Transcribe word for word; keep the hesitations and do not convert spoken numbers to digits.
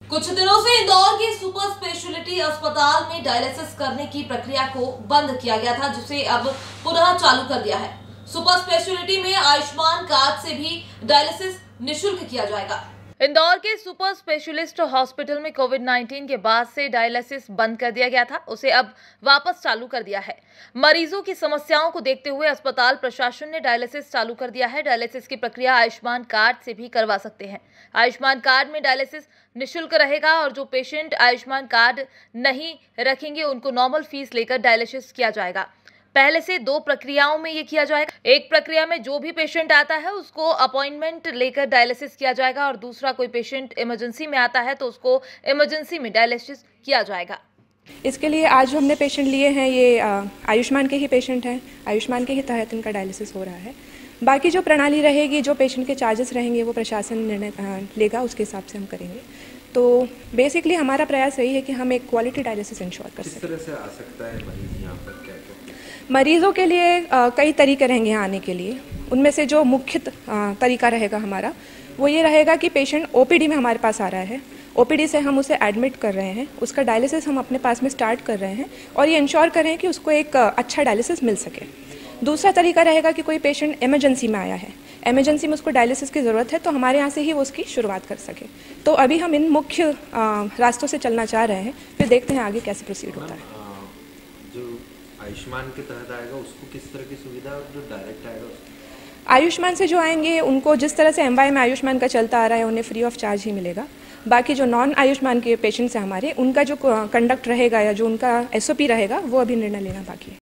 कुछ दिनों से इंदौर के सुपर स्पेशलिटी अस्पताल में डायलिसिस करने की प्रक्रिया को बंद किया गया था, जिसे अब पुनः चालू कर दिया है। सुपर स्पेशलिटी में आयुष्मान कार्ड से भी डायलिसिस निःशुल्क किया जाएगा। इंदौर के सुपर स्पेशलिस्ट हॉस्पिटल में कोविड नाइन्टीन के बाद से डायलिसिस बंद कर दिया गया था, उसे अब वापस चालू कर दिया है। मरीजों की समस्याओं को देखते हुए अस्पताल प्रशासन ने डायलिसिस चालू कर दिया है। डायलिसिस की प्रक्रिया आयुष्मान कार्ड से भी करवा सकते हैं। आयुष्मान कार्ड में डायलिसिस निःशुल्क रहेगा और जो पेशेंट आयुष्मान कार्ड नहीं रखेंगे उनको नॉर्मल फीस लेकर डायलिसिस किया जाएगा। पहले से दो प्रक्रियाओं में ये किया जाएगा। एक प्रक्रिया में जो भी पेशेंट आता है उसको अपॉइंटमेंट लेकर डायलिसिस किया जाएगा और दूसरा कोई पेशेंट इमरजेंसी में आता है तो उसको इमरजेंसी में डायलिसिस किया जाएगा। इसके लिए आज जो हमने पेशेंट लिए हैं ये आयुष्मान के ही पेशेंट हैं। आयुष्मान के ही तहत इनका डायलिसिस हो रहा है। बाकी जो प्रणाली रहेगी, जो पेशेंट के चार्जेस रहेंगे, वो प्रशासन निर्णय लेगा, उसके हिसाब से हम करेंगे। तो बेसिकली हमारा प्रयास यही है कि हम एक क्वालिटी डायलिसिस इंश्योर कर सकें। किस तरह से आ सकता है मरीज यहाँ पर, क्या क्या? मरीजों के लिए आ, कई तरीके रहेंगे यहाँ आने के लिए। उनमें से जो मुख्य तरीका रहेगा हमारा वो ये रहेगा कि पेशेंट ओपीडी में हमारे पास आ रहा है, ओपीडी से हम उसे एडमिट कर रहे हैं, उसका डायलिसिस हम अपने पास में स्टार्ट कर रहे हैं और ये इंश्योर कर रहे हैं कि उसको एक अच्छा डायलिसिस मिल सके। दूसरा तरीका रहेगा कि कोई पेशेंट इमरजेंसी में आया है, इमरजेंसी में उसको डायलिसिस की ज़रूरत है, तो हमारे यहाँ से ही वो उसकी शुरुआत कर सके। तो अभी हम इन मुख्य रास्तों से चलना चाह रहे हैं, फिर देखते हैं आगे कैसे प्रोसीड होता है। जो आयुष्मान के तहत आएगा उसको किस तरह की सुविधा, और जो डायरेक्ट आएगा उसको? आयुष्मान से जो आएंगे उनको जिस तरह से एमवाई में आयुष्मान का चलता आ रहा है उन्हें फ्री ऑफ चार्ज ही मिलेगा। बाकी जो नॉन आयुष्मान के पेशेंट्स हैं हमारे, उनका जो कंडक्ट रहेगा या जो उनका एसओपी रहेगा वो अभी निर्णय लेना बाकी है।